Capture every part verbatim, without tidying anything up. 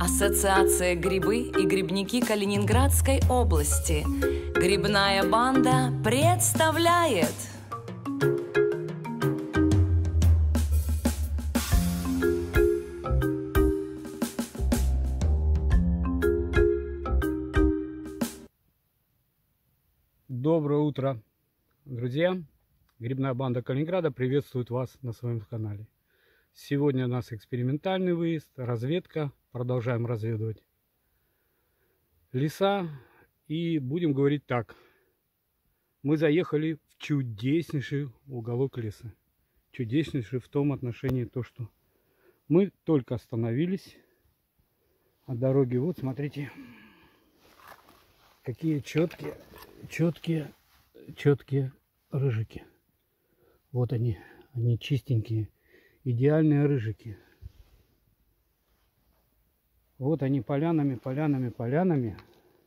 Ассоциация «Грибы и грибники» Калининградской области. Грибная банда представляет. Доброе утро, друзья! Грибная банда Калининграда приветствует вас на своем канале. Сегодня у нас экспериментальный выезд, разведка. Продолжаем разведывать леса. И будем говорить так. Мы заехали в чудеснейший уголок леса. Чудеснейший в том отношении, то, что мы только остановились от дороги. Вот, смотрите, какие четкие, четкие, четкие рыжики. Вот они, они чистенькие, идеальные рыжики. Вот они полянами, полянами, полянами.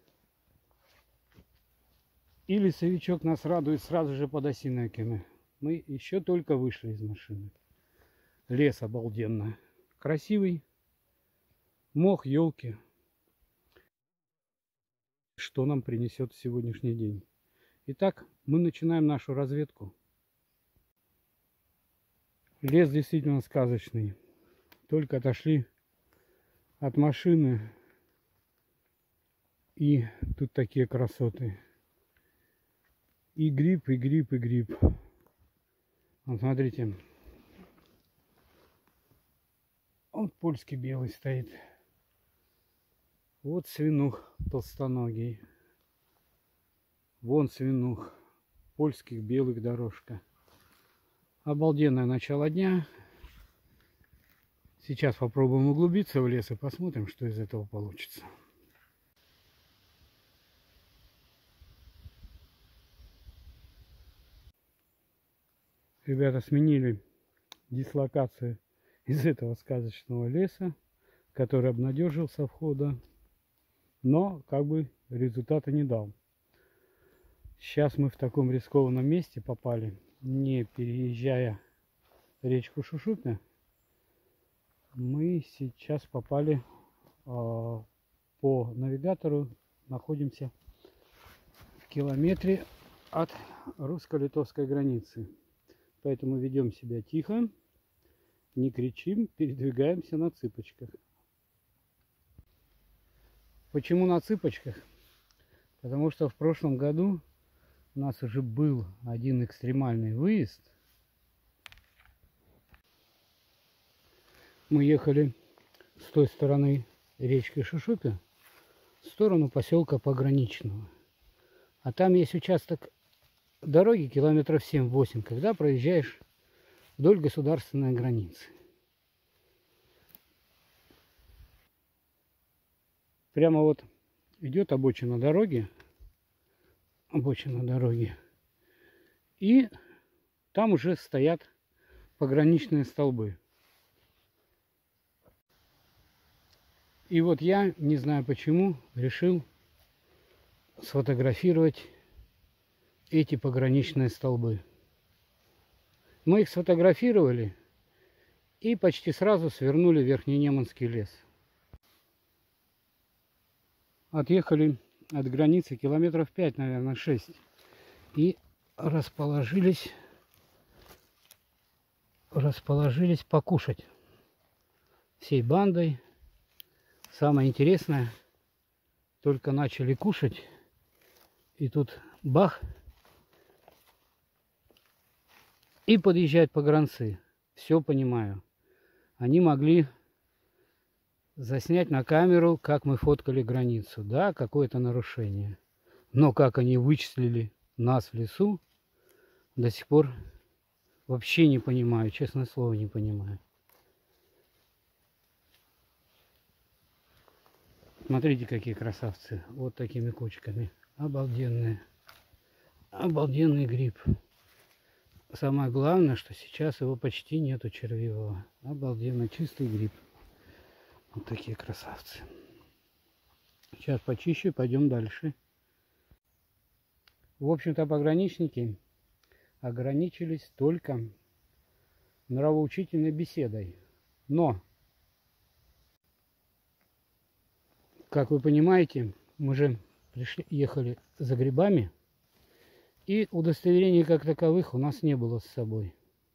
И лесовичок нас радует сразу же под осинниками. Мы еще только вышли из машины. Лес обалденно красивый. Мох, елки. Что нам принесет сегодняшний день? Итак, мы начинаем нашу разведку. Лес действительно сказочный. Только отошли от машины, и тут такие красоты. И гриб, и гриб, и гриб. Вот смотрите. Вот польский белый стоит. Вот свинух толстоногий. Вон свинух. Польских белых дорожка. Обалденное начало дня. Сейчас попробуем углубиться в лес и посмотрим, что из этого получится. Ребята сменили дислокацию из этого сказочного леса, который обнадежил со входа, но как бы результата не дал. Сейчас мы в таком рискованном месте попали, не переезжая речку Шушупня. Мы сейчас попали э, по навигатору, находимся в километре от русско-литовской границы. Поэтому ведем себя тихо, не кричим, передвигаемся на цыпочках. Почему на цыпочках? Потому что в прошлом году у нас уже был один экстремальный выезд. Мы ехали с той стороны речки Шушупя в сторону поселка Пограничного. А там есть участок дороги километров семь-восемь, когда проезжаешь вдоль государственной границы. Прямо вот идет обочина дороги, обочина дороги, и там уже стоят пограничные столбы. И вот я, не знаю почему, решил сфотографировать эти пограничные столбы. Мы их сфотографировали и почти сразу свернули в Верхненеманский лес. Отъехали от границы километров пять, наверное, шесть. И расположились, расположились покушать всей бандой. Самое интересное, только начали кушать, и тут бах, и подъезжают погранцы. Все понимаю. Они могли заснять на камеру, как мы фоткали границу. Да, какое-то нарушение. Но как они вычислили нас в лесу, до сих пор вообще не понимаю, честное слово, не понимаю. Смотрите, какие красавцы. Вот такими кучками. Обалденные. Обалденный гриб. Самое главное, что сейчас его почти нету червивого. Обалденно чистый гриб. Вот такие красавцы. Сейчас почищу, пойдем дальше. В общем-то, пограничники ограничились только нравоучительной беседой. Но Как вы понимаете, мы же пришли, ехали за грибами, и удостоверений как таковых у нас не было с собой.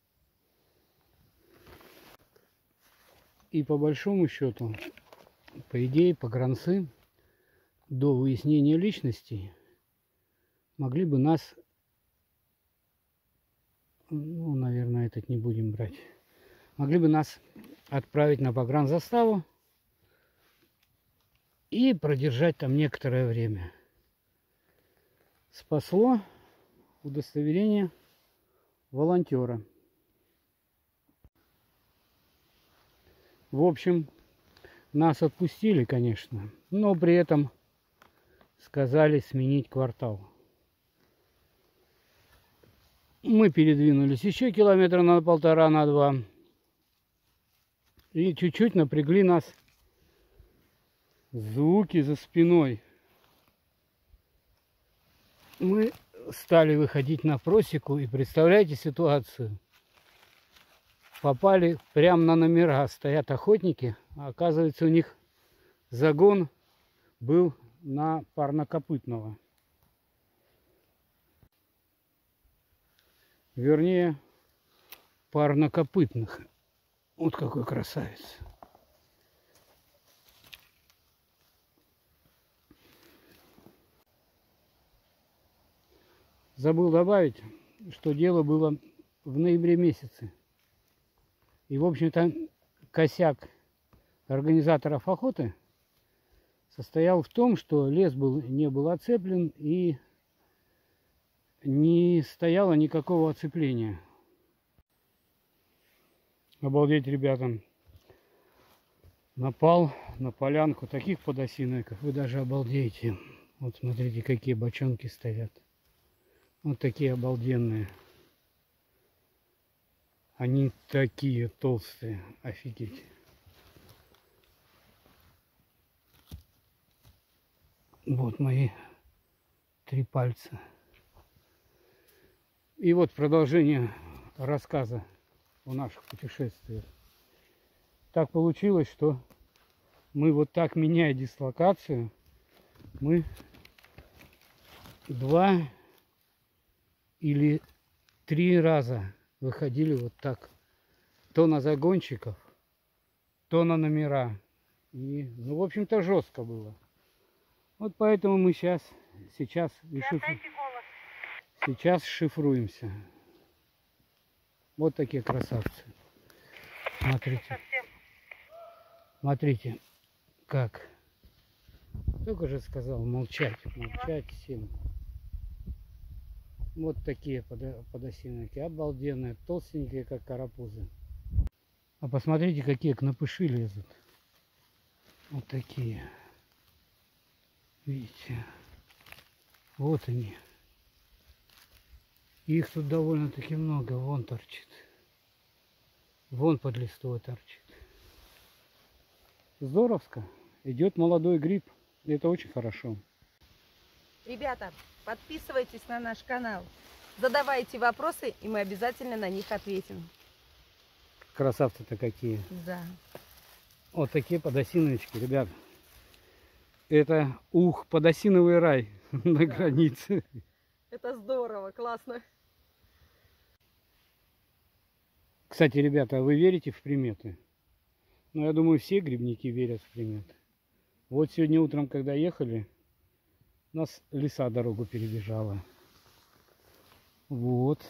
И по большому счету, по идее, погранцы до выяснения личности могли бы нас, ну, наверное, этот не будем брать, могли бы нас отправить на погранзаставу и продержать там некоторое время. Спасло удостоверение волонтера. В общем, нас отпустили, конечно, но при этом сказали сменить квартал. Мы передвинулись еще километра на полтора, на два. И чуть-чуть напрягли нас звуки за спиной. Мы стали выходить на просеку, и представляете ситуацию. Попали прямо на номера. Стоят охотники, а оказывается, у них загон был на парнокопытного. Вернее, парнокопытных. Вот какой красавец. Забыл добавить, что дело было в ноябре месяце. И, в общем-то, косяк организаторов охоты состоял в том, что лес был, не был оцеплен и не стояло никакого оцепления. Обалдеть, ребята. Напал на полянку таких подосиновиков, вы даже обалдеете. Вот смотрите, какие бочонки стоят. Вот такие обалденные. Они такие толстые, офигеть. Вот мои три пальца. И вот продолжение рассказа о наших путешествиях. Так получилось, что мы вот так, меняя дислокацию, мы два или три раза выходили вот так. То на загонщиков, то на номера. И, ну, в общем-то, жестко было. Вот поэтому мы сейчас, сейчас, шифру... сейчас шифруемся. Вот такие красавцы. Смотрите. Смотрите, как. Только же сказал, молчать, молчать всем. Вот такие подосиновики, обалденные, толстенькие, как карапузы. А посмотрите, какие кнопыши лезут. Вот такие. Видите? Вот они. Их тут довольно-таки много. Вон торчит. Вон под листвой торчит. Здоровско. Идет молодой гриб. Это очень хорошо. Ребята, подписывайтесь на наш канал. Задавайте вопросы, и мы обязательно на них ответим. Красавцы-то какие. Да. Вот такие подосиновички, ребят. Это ух, подосиновый рай на границе. Это здорово, классно. Кстати, ребята, а вы верите в приметы? Ну, я думаю, все грибники верят в приметы. Вот сегодня утром, когда ехали, у нас лиса дорогу перебежала. Вот.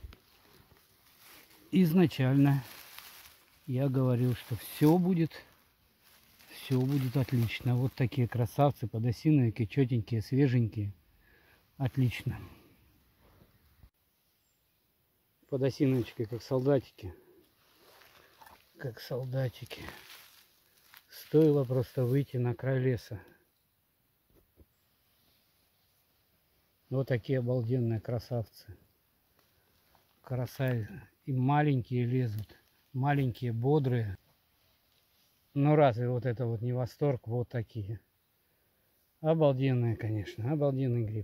Изначально я говорил, что все будет, все будет отлично. Вот такие красавцы, подосиновики, четенькие, свеженькие. Отлично. Подосиновички, как солдатики. Как солдатики. Стоило просто выйти на край леса. Вот такие обалденные красавцы. Красавицы. И маленькие лезут. Маленькие, бодрые. Ну разве вот это вот не восторг? Вот такие. Обалденные, конечно. Обалденный гриб.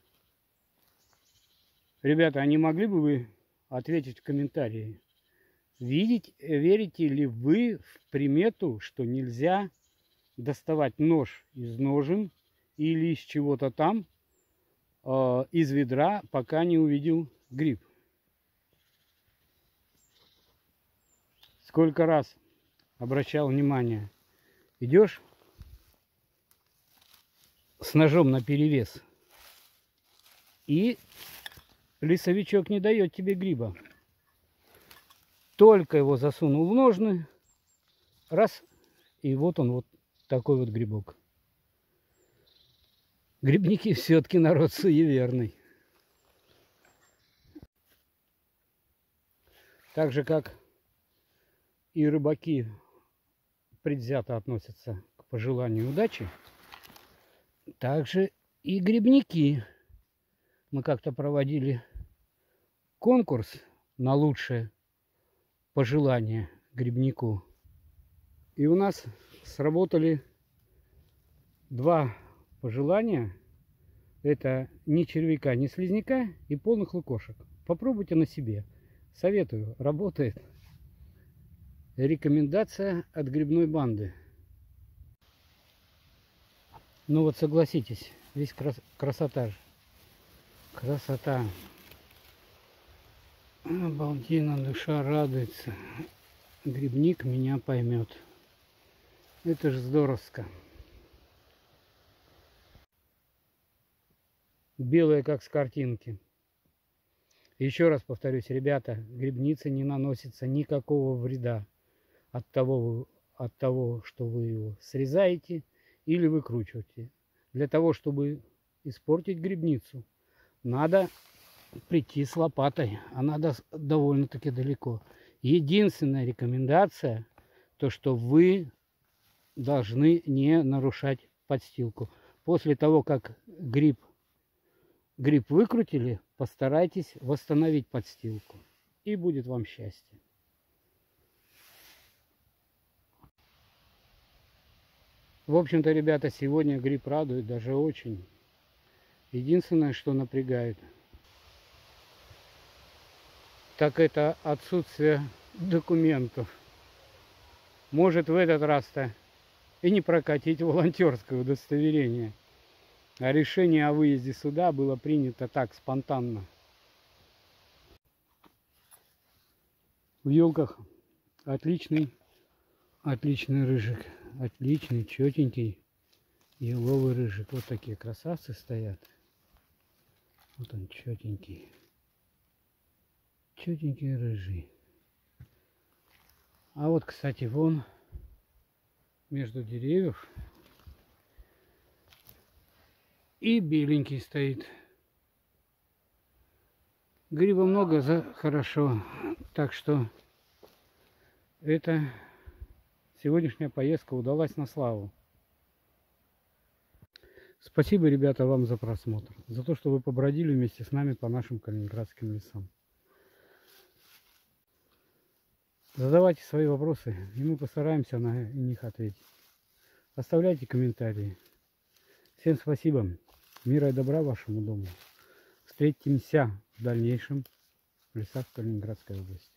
Ребята, а не могли бы вы ответить в комментарии, Видеть, верите ли вы в примету, что нельзя доставать нож из ножен или из чего-то там, э, из ведра, пока не увидел гриб? Сколько раз обращал внимание, идешь с ножом наперевес, и лесовичок не дает тебе гриба. Только его засунул в ножны, раз, и вот он, вот такой вот грибок. Грибники все-таки народ суеверный. Так же, как и рыбаки предвзято относятся к пожеланию удачи, так же и грибники. Мы как-то проводили конкурс на лучшее пожелание грибнику. И у нас сработали два пожелания. Это ни червяка, ни слизняка и полных лукошек. Попробуйте на себе. Советую. Работает. Рекомендация от грибной банды. Ну вот согласитесь, весь крас красота же. Красота. Обалденно, душа радуется. Грибник меня поймет. Это же здоровско. Белое, как с картинки. Еще раз повторюсь, ребята, грибнице не наносится никакого вреда от того, от того, что вы его срезаете или выкручиваете. Для того, чтобы испортить грибницу, надо прийти с лопатой, а надо довольно-таки далеко. Единственная рекомендация, то что вы должны не нарушать подстилку. После того, как гриб, гриб выкрутили, постарайтесь восстановить подстилку. И будет вам счастье. В общем-то, ребята, сегодня гриб радует даже очень. Единственное, что напрягает, так это отсутствие документов. Может в этот раз-то и не прокатить волонтерское удостоверение. А решение о выезде сюда было принято так, спонтанно. В елках отличный, отличный рыжик. Отличный, четенький еловый рыжик. Вот такие красавцы стоят. Вот он четенький. Четенький рыжий. А вот, кстати, вон между деревьев и беленький стоит. Гриба много, за хорошо. Так что это сегодняшняя поездка удалась на славу. Спасибо, ребята, вам за просмотр. За то, что вы побродили вместе с нами по нашим калининградским лесам. Задавайте свои вопросы, и мы постараемся на них ответить. Оставляйте комментарии. Всем спасибо. Мира и добра вашему дому. Встретимся в дальнейшем в лесах Калининградской области.